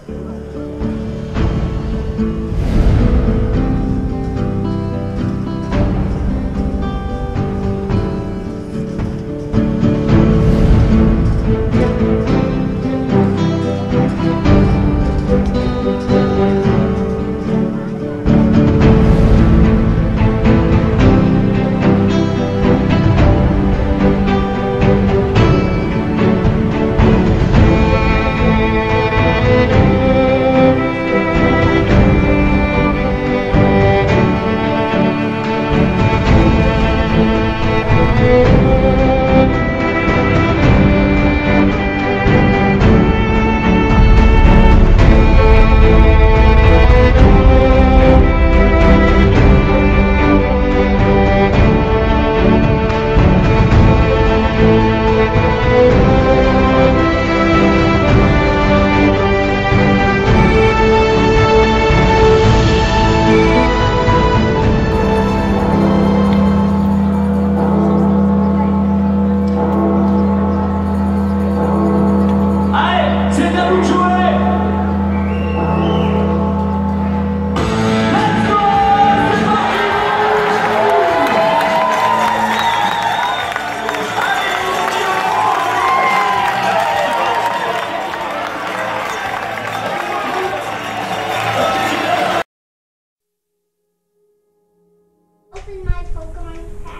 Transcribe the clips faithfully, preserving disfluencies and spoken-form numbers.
Open my Pokemon pack.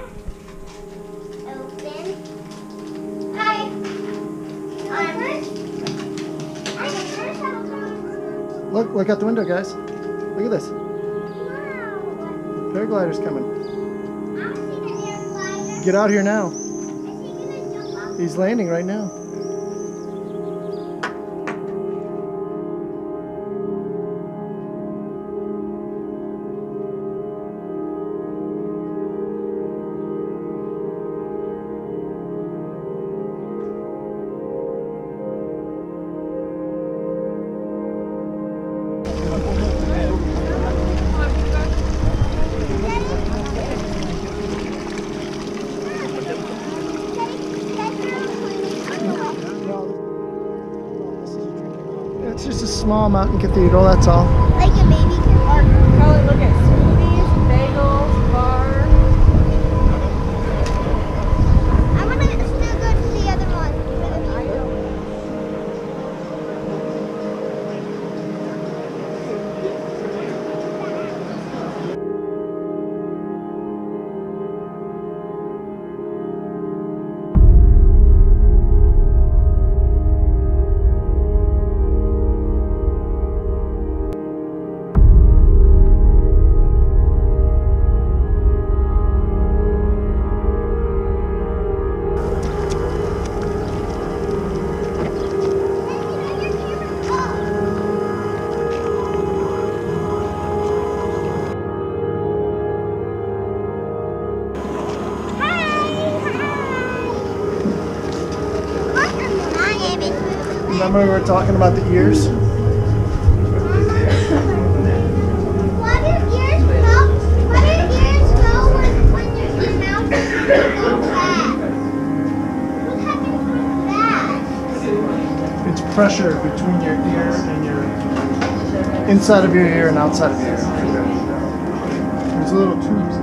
Open. Hi. I'm first. I first have a Pokemon. Look, look out the window, guys. Look at this. Wow. Paraglider's coming. I want to see the air glider. Get out here now. Is he gonna jump off? He's landing right now. It's just a small mountain cathedral, that's all. Like a baby Or probably look at smoothies, bagels, bar. I want to still go to the other one. Remember we were talking about the ears? Why do ears go? Why do ears go when, when your, your mouth go fast? What happens with that? It's pressure between your ear and your inside of your ear and outside of your ear. There's little tubes.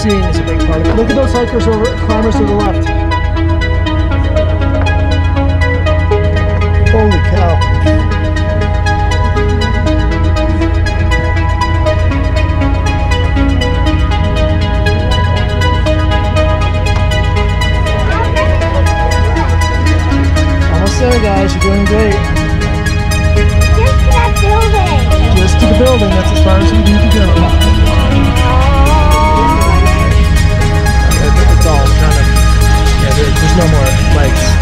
Sightseeing is a big part of it. Look at those hikers over, climbers to the left. Holy cow. Almost there, guys. You're doing great. Just to that building. Just to the building. That's as far as you need to go. It's all kind of, yeah, there, there's no more legs.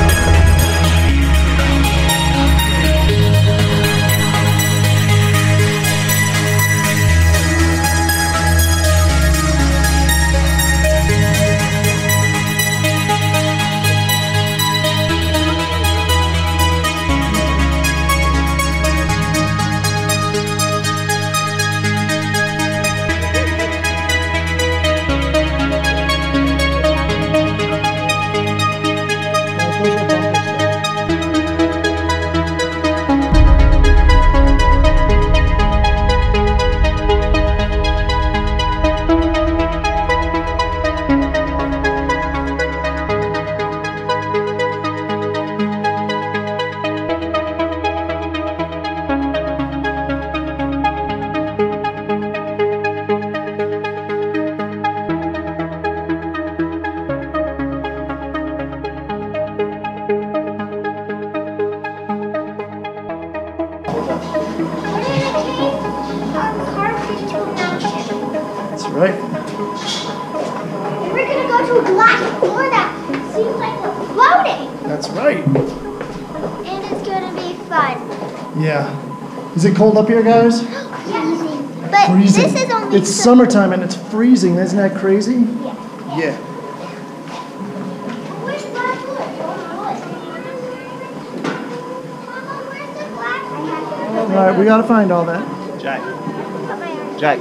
That's right. We're gonna go to a glass floor that seems like it's floating. That's right. And it's gonna be fun. Yeah. Is it cold up here, guys? Freezing. But Freezing. this is only It's summertime and it's freezing. Isn't that crazy? Yeah. Yeah. Where's the glass floor? Mama, where's the glass? All right, we got to find all that. Jack. Put my arm. Jack.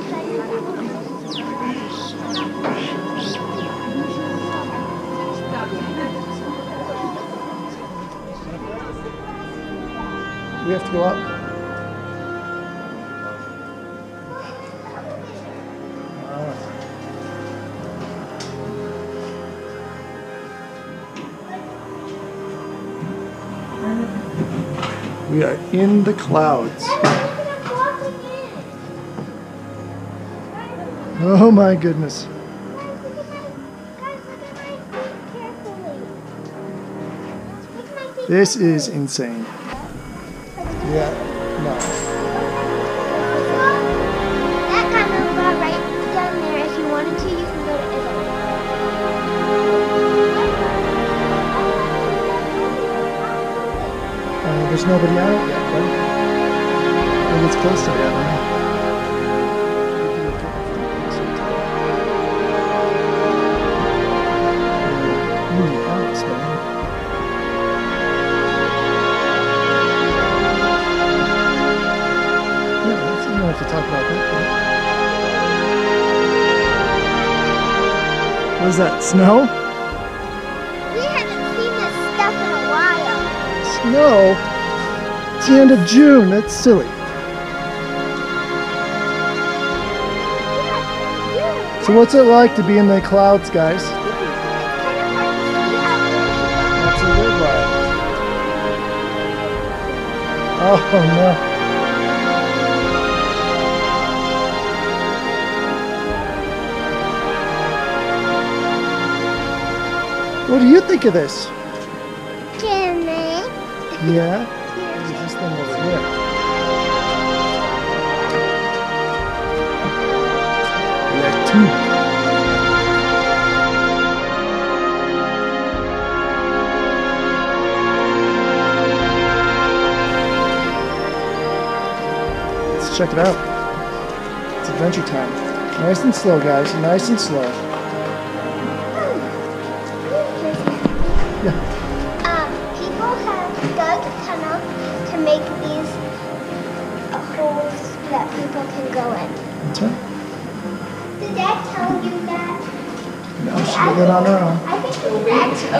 We have to go up. We are in the clouds. Oh my goodness. This is insane. Yeah, no. That kind of got right down there. If you wanted to, you can go to Italy. Uh, there's nobody out yet, right? Maybe it's close to that. Ooh, Alps, man. You don't have to talk about that. Right? What is that, snow? We haven't seen this stuff in a while. Snow? It's the end of June. That's silly. So what's it like to be in the clouds, guys? What's it look like? Oh no. What do you think of this? Jimmy. Yeah? What is this thing over here? Yeah, two. Let's check it out. It's adventure time. Nice and slow, guys. Nice and slow. Yeah. Um, people have dug tunnels to make these uh, holes that people can go in. That's right. Did Dad tell you that? No, she did it on her own. I think his dad.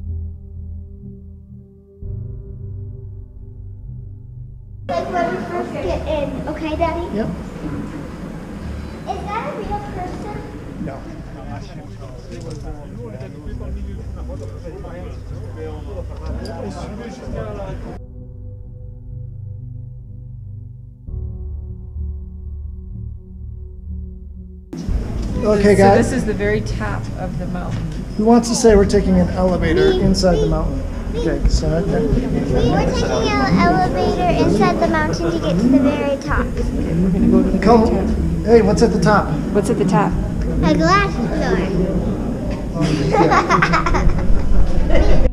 Like when we first get in. Okay, Daddy? Yep. Is that a real person? No. Okay, So guys. this is the very top of the mountain. Who wants to say we're taking an elevator inside the mountain? Okay, so right there. We're taking an elevator inside the mountain to get to the very top. We're gonna go to the Come. very top. Hey, what's at the top? What's at the top? A glass door.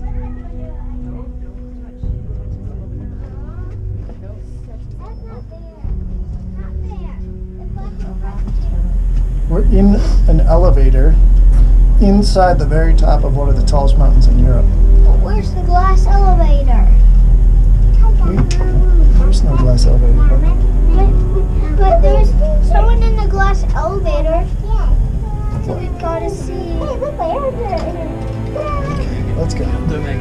We're in an elevator inside the very top of one of the tallest mountains in Europe. Where's the glass elevator? We, there's no glass elevator. But, but there's someone in the glass elevator. So we gotta see. Hey, look, Okay, let's go.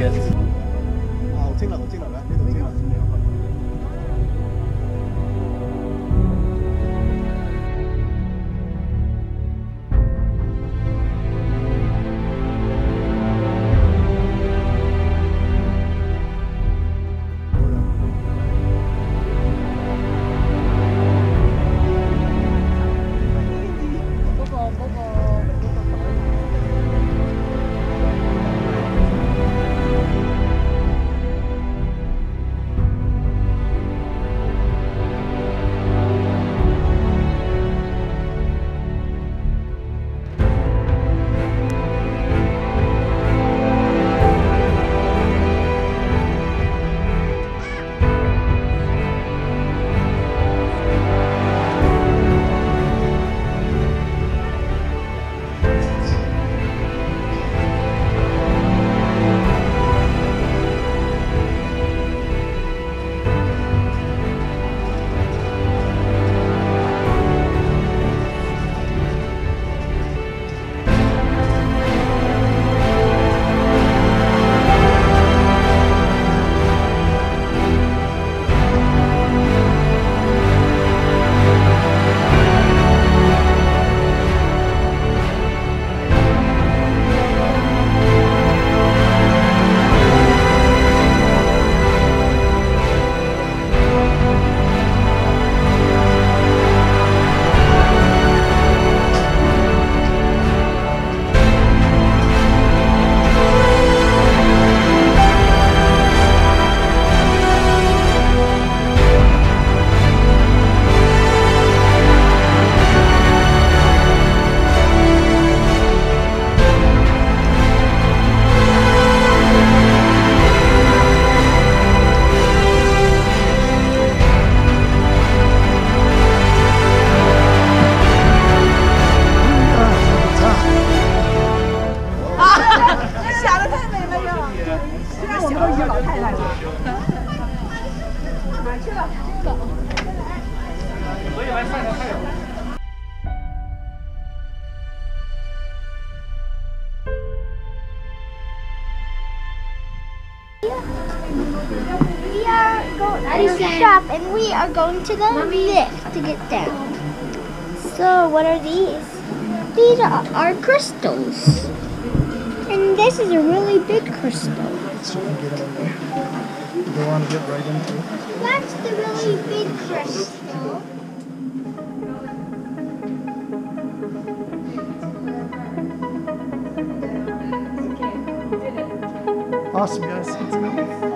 We are going to shop and we are going to the lift to get down. So what are these? These are, are crystals. And this is a really big crystal. So we can get in there. They want to get right into it. That's the really big crystal. Awesome, guys. Let's go.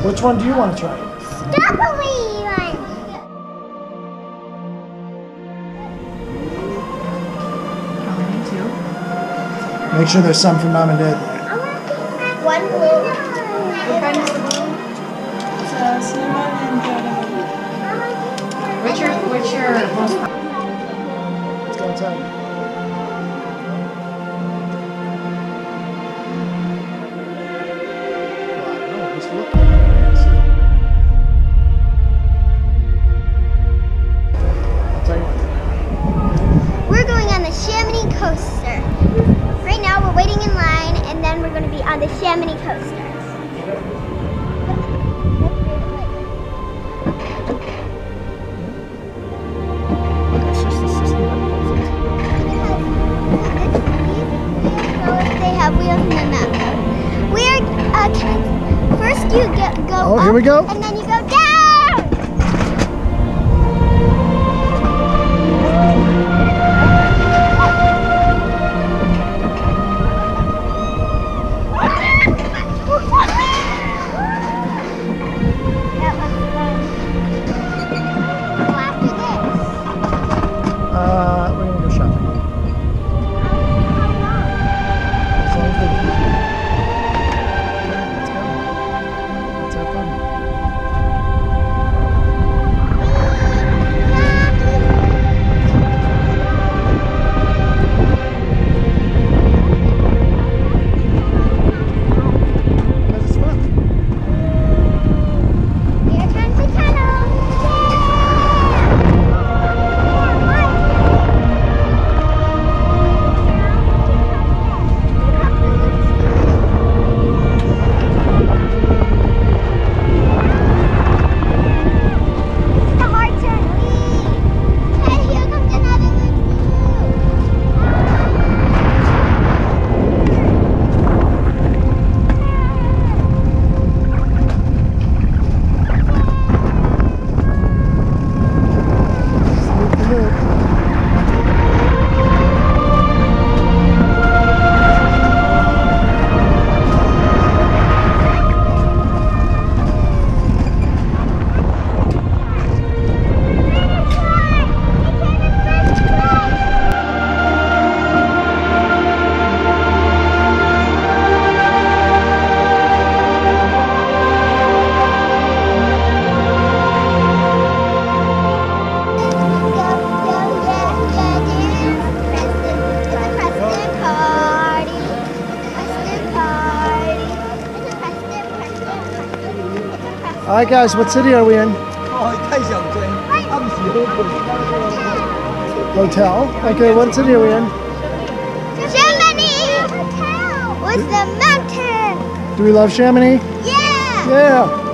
Which one do you want to try? Strawberry one. How many? Two? Make sure there's some for Mom and Dad. One blue. What kind is the blue? It's a cinnamon and dragon. What's your, what's your most Let's go inside. We're going on the Chamonix coaster. Right now we're waiting in line and then we're going to be on the Chamonix coaster. It's just the system that pulls it. So if they have wheels and then that. We're, uh, can, first you get, go Oh, up here we go. and then you go down. Uh, we're gonna go shopping. As long as they keep it. Let's go. Let's have fun. Because it's fun. Here comes the tunnel. It's a hard turn. Whee! Hey, here comes another one Sneak the loop. All right, guys, what city are we in? Hotel. Okay, what city are we in? Chamonix! What's the mountain? Do we love Chamonix? Yeah! Yeah.